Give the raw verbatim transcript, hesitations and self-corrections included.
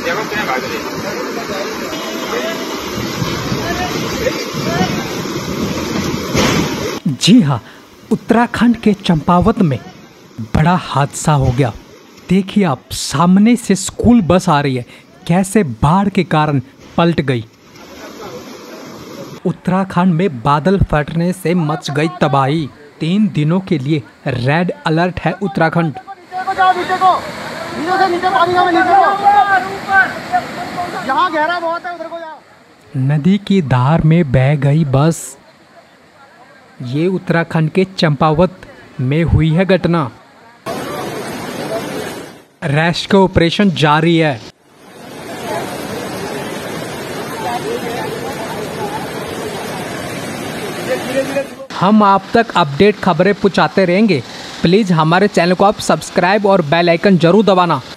जी हाँ, उत्तराखंड के चंपावत में बड़ा हादसा हो गया। देखिए आप, सामने से स्कूल बस आ रही है, कैसे बाढ़ के कारण पलट गई। उत्तराखंड में बादल फटने से मच गई तबाही। तीन दिनों के लिए रेड अलर्ट है उत्तराखंड। यहाँ गहरा बहुत है, उधर को जाओ। नदी की धार में बह गई बस। ये उत्तराखंड के चंपावत में हुई है घटना। रेस्क्यू ऑपरेशन जारी है। हम आप तक अपडेट खबरें पहुंचाते रहेंगे। प्लीज़ हमारे चैनल को आप सब्सक्राइब और बेल आइकन जरूर दबाना।